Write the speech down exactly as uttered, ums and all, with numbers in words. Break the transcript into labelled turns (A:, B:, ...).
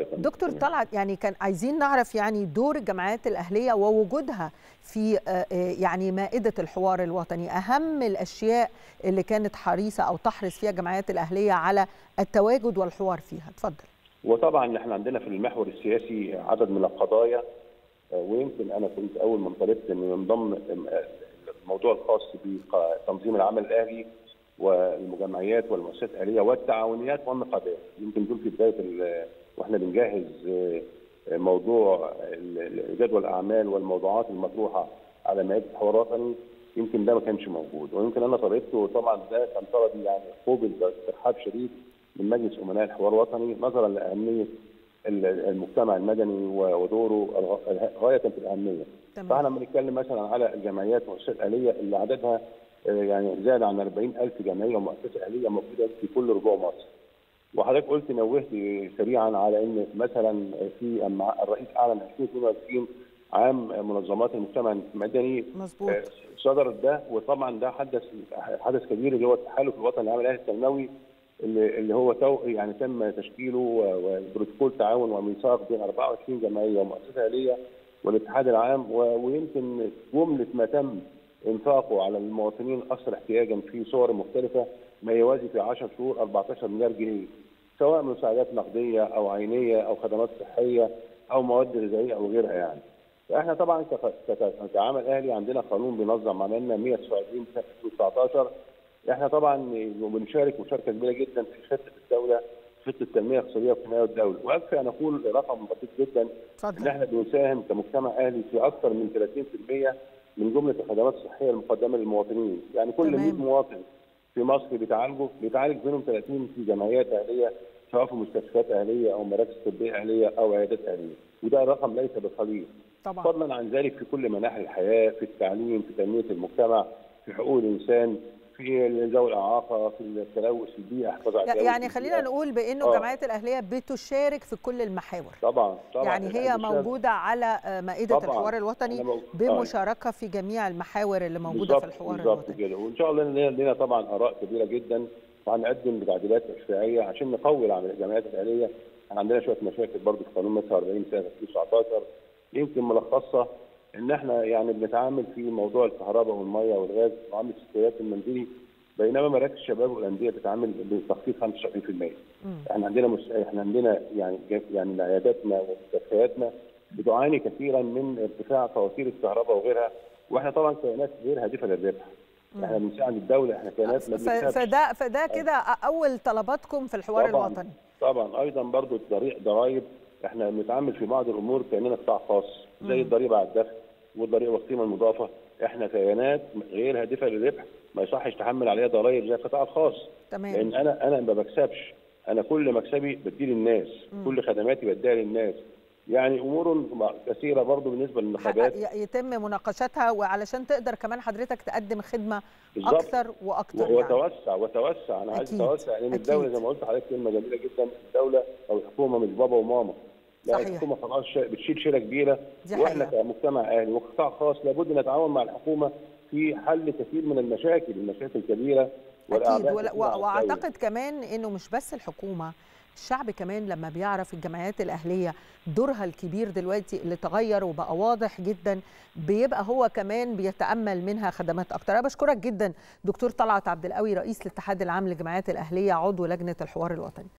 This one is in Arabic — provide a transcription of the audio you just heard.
A: دكتور طلعت، يعني كان عايزين نعرف يعني دور الجمعيات الأهلية ووجودها في يعني مائدة الحوار الوطني، أهم الأشياء اللي كانت حريصة أو تحرص فيها الجمعيات الأهلية على التواجد والحوار فيها. اتفضل.
B: وطبعا احنا عندنا في المحور السياسي عدد من القضايا، ويمكن انا كنت اول من طلبت انه ينضم الموضوع الخاص بتنظيم العمل الاهلي والمجمعيات والمؤسسات الاهليه والتعاونيات والنقابات. يمكن دول في بدايه واحنا بنجهز موضوع جدول الاعمال والموضوعات المطروحه على مائده الحوار الوطني، يمكن ده ما كانش موجود، ويمكن انا طلبته، وطبعا ده كان طلبي يعني قوبل بارتحاب شديد من مجلس امناء الحوار الوطني نظرا لاهميه المجتمع المدني ودوره غايه في الاهميه. فاحنا بنتكلم مثلا على الجمعيات والمؤسسات الاهليه اللي عددها يعني زاد عن أربعين ألف جمعيه ومؤسسه اهليه موجوده في كل ربوع مصر. وحضرتك قلت نوهت سريعا على ان مثلا في الرئيس اعلن ألفين واثنين وعشرين عام منظمات المجتمع المدني،
A: مظبوط،
B: صدر ده، وطبعا ده حدث حدث كبير اللي هو التحالف الوطني للعمل الاهلي الثانوي اللي هو تو يعني تم تشكيله وبروتوكول تعاون وميثاق بين أربعة وعشرين جمعيه ومؤسسه اهليه والاتحاد العام، ويمكن جمله ما تم انفاقه على المواطنين الاكثر احتياجا في صور مختلفه ما يوازي في عشر شهور أربعة عشر مليار جنيه، سواء مساعدات نقديه او عينيه او خدمات صحيه او مواد غذائيه او غيرها يعني. فاحنا طبعا كعمل اهلي عندنا قانون بينظم عملنا مئة وتسعة وعشرين سنه ألفين وتسعطاشر. احنا طبعا بنشارك مشاركه كبيره جدا في خطه الدوله، خطه التنميه الاقتصاديه وحمايه الدوله، واكفي ان اقول رقم بسيط جدا ان احنا بنساهم كمجتمع اهلي في اكثر من ثلاثين بالمئة من جمله الخدمات الصحيه المقدمه للمواطنين، يعني كل مئة مواطن في مصر بيتعالجوا بيتعالج منهم ثلاثين في جمعيات اهليه، سواء في مستشفيات اهليه او مراكز طبيه اهليه او عيادات اهليه، وده رقم ليس بقليل. طبعا. فضلا عن ذلك في كل مناحي الحياه، في التعليم، في تنميه المجتمع، في حقوق الانسان، في ذوي الاعاقه، في التلوث البيئه، حفاظ على التلوث
A: يعني خلينا نقول بانه الجمعيات الاهليه بتشارك في كل المحاور.
B: طبعا طبعا،
A: يعني هي موجوده على مائده الحوار الوطني بمشاركه في جميع المحاور اللي موجوده في الحوار الوطني.
B: بالظبط كده، وان شاء الله لنا طبعا اراء كبيره جدا، وهنقدم بتعديلات تشريعيه عشان نقوي الجمعيات الاهليه. احنا عندنا شويه مشاكل برضه في قانون مثلا أربعين سنه ألفين وتسعطاشر، يمكن ملخصها ان احنا يعني بنتعامل في موضوع الكهرباء والميه والغاز معامله السكريات المنزلي، بينما مراكز الشباب والانديه بتتعامل بتخفيض خمسة وسبعين بالمئة. احنا عندنا مس... احنا عندنا يعني يعني عياداتنا ومستشفياتنا بتعاني كثيرا من ارتفاع فواتير الكهرباء وغيرها، واحنا طبعا كيانات غير هادفه للربح. احنا بنساعد الدوله، احنا كيانات ما بنكسبش.
A: فده فده كده اول طلباتكم في الحوار
B: طبعًا
A: الوطني.
B: طبعا ايضا برضه ضرائب، احنا بنتعامل في بعض الامور كاننا قطاع خاص، زي الضريبه على الدخل والضريبه والقيمه المضافه، احنا كيانات غير هادفه للربح ما يصحش تحمل عليها ضرائب زي القطاع الخاص.
A: تمام.
B: لان انا انا ما بكسبش، انا كل مكسبي بديه للناس، مم. كل خدماتي بديها للناس. يعني امور كثيره برضه بالنسبه للنقابات
A: يتم مناقشتها، وعلشان تقدر كمان حضرتك تقدم خدمه اكثر واكثر
B: وتوسع
A: يعني.
B: وتوسع انا عايز اتوسع، لان الدوله زي ما قلت لحضرتك كلمه جميله جدا، الدوله او الحكومه مش بابا وماما. لا،
A: صحيح.
B: الحكومه خلاص بتشيل شيله كبيره، واحنا كمجتمع اهلي وقطاع خاص لابد نتعاون مع الحكومه في حل كثير من المشاكل، المشاكل الكبيره
A: والاعباء. اكيد، واعتقد كمان انه مش بس الحكومه، الشعب كمان لما بيعرف الجمعيات الأهلية دورها الكبير دلوقتي اللي تغير وبقى واضح جدا، بيبقى هو كمان بيتأمل منها خدمات أكتر. أنا بشكرك جدا دكتور طلعت عبد القوي، رئيس الاتحاد العام للجمعيات الأهلية، عضو لجنة الحوار الوطني.